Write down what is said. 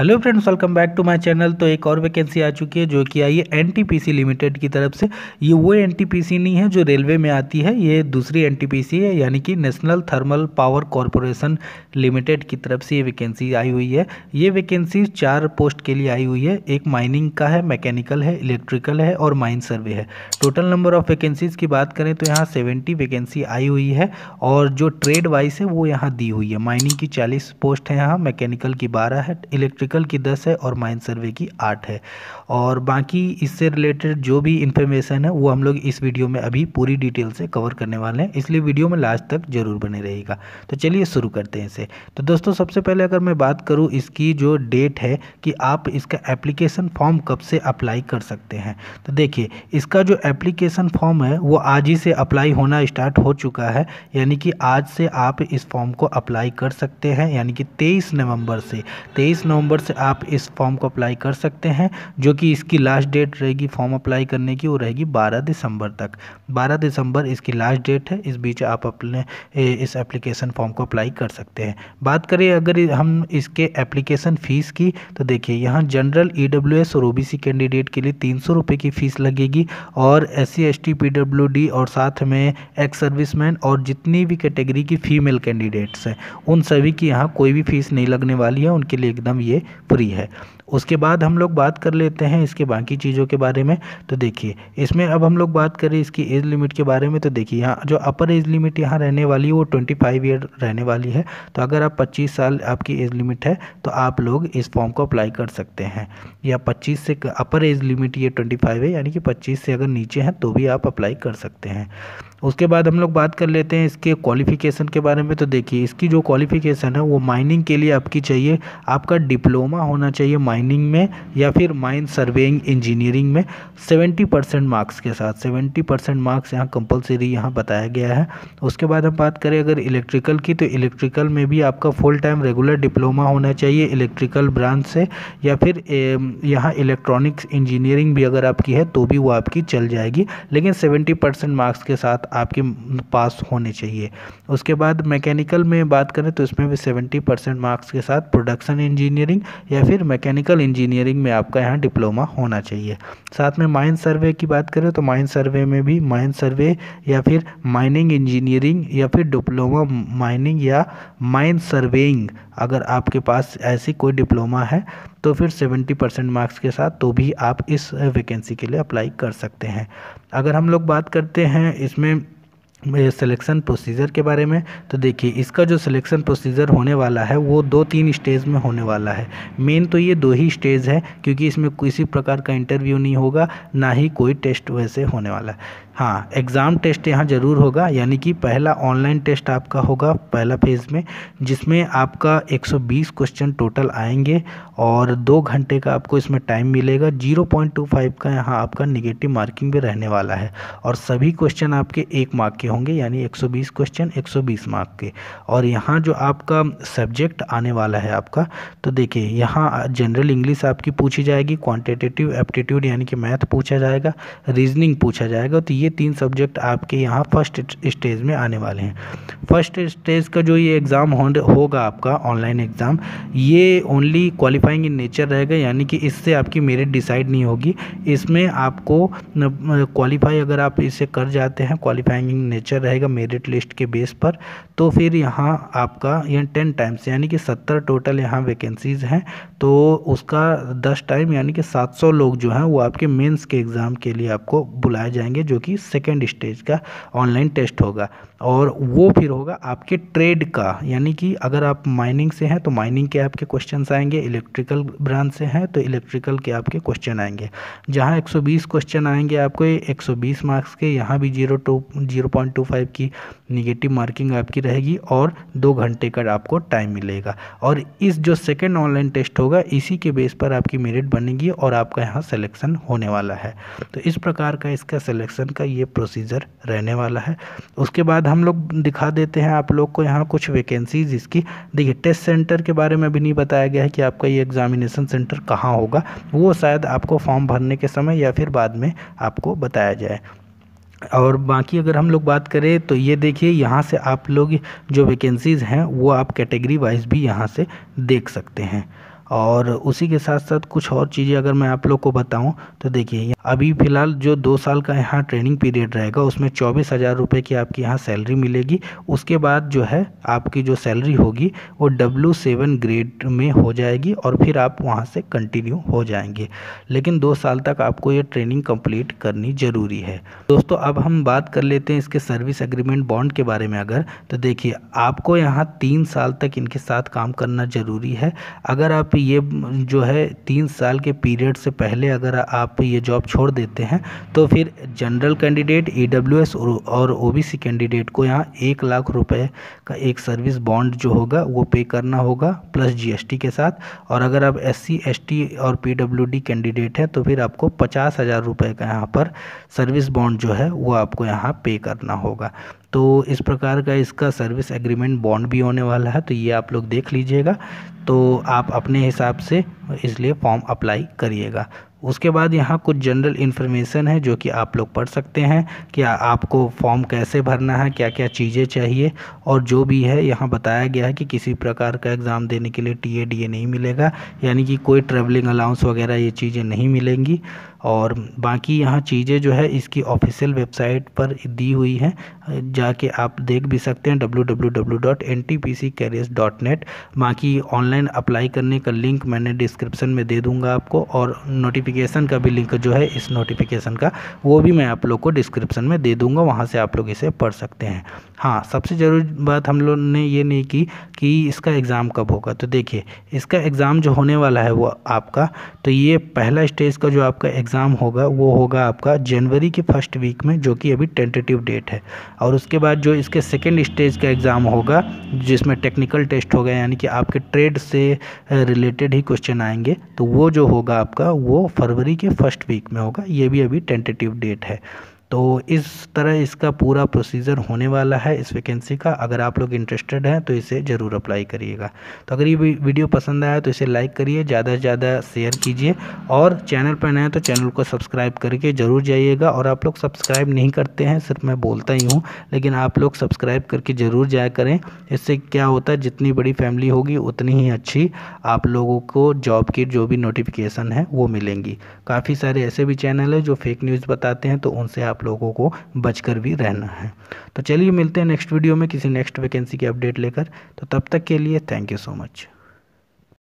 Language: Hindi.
Hello friends, welcome back to my channel. तो एक और वैकेंसी आ चुकी है जो कि आई है एनटीपीसी लिमिटेड की तरफ से। ये वो एनटीपीसी नहीं है जो रेलवे में आती है, ये दूसरी एनटीपीसी है, यानी कि national thermal power corporation limited की तरफ से ये वैकेंसी आई हुई है। ये वैकेंसी 4 पोस्ट के लिए आई हुई है। एक माइनिंग का है, मैकेनिकल है, इलेक्ट्रिकल है और माइन सर्वे है। टोटल नंबर ऑफ वैकेंसीज़ की बात करें तो यहाँ 70 वैकेंसी आई हुई है और जो ट्रेड वाइज है वो यहाँ दी हुई है। माइनिंग की 40 पोस्ट है यहाँ, मैकेनिकल की 12 है, इलेक्ट्रिकल की 10 है और माइन सर्वे की 8 है। और बाकी इससे रिलेटेड जो भी इंफॉर्मेशन है वो हम लोग इस वीडियो में अभी पूरी डिटेल से कवर करने वाले हैं, इसलिए वीडियो में लास्ट तक जरूर बने रहेगा। तो चलिए शुरू करते हैं इसे। तो दोस्तों, सबसे पहले अगर मैं बात करूं इसकी जो डेट है कि आप इसका एप्लीकेशन फॉर्म कब से अप्लाई कर सकते हैं, तो देखिए इसका जो एप्लीकेशन फॉर्म है वो आज ही से अप्लाई होना स्टार्ट हो चुका है। यानी कि आज से आप इस फॉर्म को अप्लाई कर सकते हैं, यानी कि 23 नवंबर से आप इस फॉर्म को अप्लाई कर सकते हैं। जो कि इसकी लास्ट डेट रहेगी फॉर्म अप्लाई करने की, वो रहेगी 12 दिसंबर तक। 12 दिसंबर इसकी लास्ट डेट है। इस बीच आप अपने इस एप्लीकेशन फॉर्म को अप्लाई कर सकते हैं। बात करें अगर हम इसके एप्लीकेशन फ़ीस की, तो देखिए यहाँ जनरल ईडब्ल्यूएस और ओबीसी कैंडिडेट के लिए 300 रुपये की फ़ीस लगेगी और SC ST PWD और साथ में एक्स सर्विसमैन और जितनी भी कैटेगरी की फीमेल कैंडिडेट्स हैं उन सभी की यहाँ कोई भी फ़ीस नहीं लगने वाली है, उनके लिए एकदम ये फ्री है। उसके बाद हम लोग बात कर लेते हैं इसके बाकी चीज़ों के बारे में। तो देखिए इसमें अब हम लोग बात करें इसकी एज लिमिट के बारे में, तो देखिए यहाँ जो अपर एज लिमिट यहाँ रहने वाली है वो 25 ईयर रहने वाली है। तो अगर आप 25 साल आपकी एज लिमिट है तो आप लोग इस फॉर्म को अप्लाई कर सकते हैं। या 25 से अपर एज लिमिट ये 25 है, यानी कि 25 से अगर नीचे हैं तो भी आप अप्लाई कर सकते हैं। उसके बाद हम लोग बात कर लेते हैं इसके क्वालिफ़िकेशन के बारे में। तो देखिए इसकी जो क्वालिफ़िकेशन है वो माइनिंग के लिए आपकी चाहिए, आपका डिप्लोमा होना चाहिए माइनिंग में या फिर माइन सर्वेइंग इंजीनियरिंग में 70% मार्क्स के साथ। 70% मार्क्स यहाँ कंपलसरी यहाँ बताया गया है। उसके बाद हम बात करें अगर इलेक्ट्रिकल की, तो इलेक्ट्रिकल में भी आपका फुल टाइम रेगुलर डिप्लोमा होना चाहिए इलेक्ट्रिकल ब्रांच से, या फिर यहाँ इलेक्ट्रॉनिक्स इंजीनियरिंग भी अगर आपकी है तो भी वो आपकी चल जाएगी, लेकिन 70% मार्क्स के साथ आपके पास होने चाहिए। उसके बाद मैकेनिकल में बात करें तो इसमें भी 70% मार्क्स के साथ प्रोडक्शन इंजीनियरिंग या फिर मैकेनिकल इंजीनियरिंग में आपका यहाँ डिप्लोमा होना चाहिए। साथ में माइन सर्वे की बात करें तो माइन सर्वे में भी माइन सर्वे या फिर माइनिंग इंजीनियरिंग या फिर डिप्लोमा माइनिंग या माइन सर्वेइंग, अगर आपके पास ऐसी कोई डिप्लोमा है तो फिर 70% मार्क्स के साथ तो भी आप इस वैकेंसी के लिए अप्लाई कर सकते हैं। अगर हम लोग बात करते हैं इसमें सिलेक्शन प्रोसीजर के बारे में, तो देखिए इसका जो सिलेक्शन प्रोसीजर होने वाला है वो 2-3 स्टेज में होने वाला है। मेन तो ये 2 ही स्टेज है, क्योंकि इसमें किसी प्रकार का इंटरव्यू नहीं होगा, ना ही कोई टेस्ट वैसे होने वाला है। हाँ, एग्ज़ाम टेस्ट यहाँ ज़रूर होगा, यानी कि पहला ऑनलाइन टेस्ट आपका होगा पहला फेज़ में, जिसमें आपका 120 क्वेश्चन टोटल आएंगे और 2 घंटे का आपको इसमें टाइम मिलेगा। 0.25 का यहाँ आपका नेगेटिव मार्किंग भी रहने वाला है और सभी क्वेश्चन आपके 1 मार्क के होंगे, यानी 120 क्वेश्चन 120 मार्क के। और यहाँ जो आपका सब्जेक्ट आने वाला है आपका, तो देखिए यहाँ जनरल इंग्लिश आपकी पूछी जाएगी, क्वांटिटेटिव एप्टीट्यूड यानी कि मैथ पूछा जाएगा, रीजनिंग पूछा जाएगा। तो ये 3 सब्जेक्ट आपके यहाँ फर्स्ट स्टेज में आने वाले हैं। फर्स्ट स्टेज का जो ये एग्ज़ाम होगा आपका ऑनलाइन एग्ज़ाम, ये ओनली क्वालिफाइंग इन नेचर रहेगा, यानी कि इससे आपकी मेरिट डिसाइड नहीं होगी। इसमें आपको क्वालिफाई अगर आप इसे कर जाते हैं, क्वालिफाइंग इन नेचर रहेगा मेरिट लिस्ट के बेस पर, तो फिर यहाँ आपका यहाँ 10 टाइम्स यानी कि 70 टोटल यहाँ वैकेंसीज़ हैं, तो उसका 10 टाइम यानी कि 700 लोग जो हैं वो आपके मेंस के एग्ज़ाम के लिए आपको बुलाए जाएंगे, जो कि सेकेंड स्टेज का ऑनलाइन टेस्ट होगा। और वो फिर होगा आपके ट्रेड का, यानी कि अगर आप माइनिंग से हैं तो माइनिंग के आपके क्वेश्चंस आएंगे, इलेक्ट्रिकल ब्रांच से हैं तो इलेक्ट्रिकल के आपके क्वेश्चन आएंगे। जहां 120 क्वेश्चन आएंगे आपको 120 मार्क्स के, यहाँ भी 0.25 की निगेटिव मार्किंग आपकी रहेगी और 2 घंटे का आपको टाइम मिलेगा। और इस जो सेकेंड ऑनलाइन टेस्ट होगा इसी के बेस पर आपकी मेरिट बनेगी और आपका यहाँ सिलेक्शन होने वाला है। तो इस प्रकार का इसका सिलेक्शन का ये प्रोसीजर रहने वाला है। उसके बाद हम लोग दिखा देते हैं आप लोग को यहाँ कुछ वैकेंसीज इसकी। देखिए टेस्ट सेंटर के बारे में भी नहीं बताया गया है कि आपका ये एग्जामिनेशन सेंटर कहाँ होगा, वो शायद आपको फॉर्म भरने के समय या फिर बाद में आपको बताया जाए। और बाकी अगर हम लोग बात करें तो ये देखिए यहाँ से आप लोग जो वैकेंसीज़ हैं वो आप कैटेगरी वाइज भी यहाँ से देख सकते हैं। और उसी के साथ साथ कुछ और चीज़ें अगर मैं आप लोग को बताऊं तो देखिए, अभी फ़िलहाल जो 2 साल का यहाँ ट्रेनिंग पीरियड रहेगा उसमें 24,000 रुपये की आपकी यहाँ सैलरी मिलेगी। उसके बाद जो है आपकी जो सैलरी होगी वो W7 ग्रेड में हो जाएगी और फिर आप वहाँ से कंटिन्यू हो जाएंगे। लेकिन 2 साल तक आपको ये ट्रेनिंग कंप्लीट करनी ज़रूरी है। दोस्तों अब हम बात कर लेते हैं इसके सर्विस एग्रीमेंट बॉन्ड के बारे में। अगर तो देखिए, आपको यहाँ 3 साल तक इनके साथ काम करना ज़रूरी है। अगर आप ये जो है 3 साल के पीरियड से पहले अगर आप ये जॉब छोड़ देते हैं तो फिर जनरल कैंडिडेट, EWS और OBC कैंडिडेट को यहाँ 1 लाख रुपए का एक सर्विस बॉन्ड जो होगा वो पे करना होगा प्लस GST के साथ। और अगर आप SC ST और PWD कैंडिडेट हैं तो फिर आपको 50,000 रुपये का यहाँ पर सर्विस बॉन्ड जो है वो आपको यहाँ पे करना होगा। तो इस प्रकार का इसका सर्विस एग्रीमेंट बॉन्ड भी होने वाला है, तो ये आप लोग देख लीजिएगा। तो आप अपने हिसाब से इसलिए फॉर्म अप्लाई करिएगा। उसके बाद यहाँ कुछ जनरल इन्फॉर्मेशन है जो कि आप लोग पढ़ सकते हैं कि आपको फॉर्म कैसे भरना है, क्या क्या चीज़ें चाहिए, और जो भी है यहाँ बताया गया है कि किसी प्रकार का एग्ज़ाम देने के लिए TA DA नहीं मिलेगा, यानी कि कोई ट्रैवलिंग अलाउंस वगैरह ये चीज़ें नहीं मिलेंगी। और बाकी यहाँ चीज़ें जो है इसकी ऑफिशियल वेबसाइट पर दी हुई हैं, जाके आप देख भी सकते हैं www.ntpccareers.net। बाकी ऑनलाइन अप्लाई करने का लिंक मैंने डिस्क्रिप्शन में दे दूंगा आपको, और नोटिफिकेशन का भी लिंक जो है इस नोटिफिकेशन का वो भी मैं आप लोग को डिस्क्रिप्शन में दे दूंगा, वहाँ से आप लोग इसे पढ़ सकते हैं। हाँ, सबसे ज़रूरी बात हम लोग ने ये नहीं की कि इसका एग्ज़ाम कब होगा। तो देखिए, इसका एग्ज़ाम जो होने वाला है वो आपका, तो ये पहला स्टेज का जो आपका एग्ज़ाम होगा वो होगा आपका जनवरी के फर्स्ट वीक में, जो कि अभी टेंटेटिव डेट है। और उसके बाद जो इसके सेकेंड स्टेज का एग्ज़ाम होगा जिसमें टेक्निकल टेस्ट होगा, यानी कि आपके ट्रेड से रिलेटेड ही क्वेश्चन आएंगे, तो वो जो होगा आपका वो फरवरी के फर्स्ट वीक में होगा। ये भी अभी टेंटेटिव डेट है। तो इस तरह इसका पूरा प्रोसीजर होने वाला है इस वैकेंसी का। अगर आप लोग इंटरेस्टेड हैं तो इसे ज़रूर अप्लाई करिएगा। तो अगर ये वीडियो पसंद आया तो इसे लाइक करिए, ज़्यादा से ज़्यादा शेयर कीजिए, और चैनल पर नए हैं तो चैनल को सब्सक्राइब करके ज़रूर जाइएगा। और आप लोग सब्सक्राइब नहीं करते हैं, सिर्फ मैं बोलता ही हूँ, लेकिन आप लोग सब्सक्राइब करके ज़रूर जाया करें। इससे क्या होता है, जितनी बड़ी फैमिली होगी उतनी ही अच्छी आप लोगों को जॉब की जो भी नोटिफिकेशन है वो मिलेंगी। काफ़ी सारे ऐसे भी चैनल है जो फेक न्यूज़ बताते हैं, तो उनसे आप लोगों को बचकर भी रहना है। तो चलिए मिलते हैं नेक्स्ट वीडियो में किसी नेक्स्ट वैकेंसी की अपडेट लेकर। तो तब तक के लिए थैंक यू सो मच।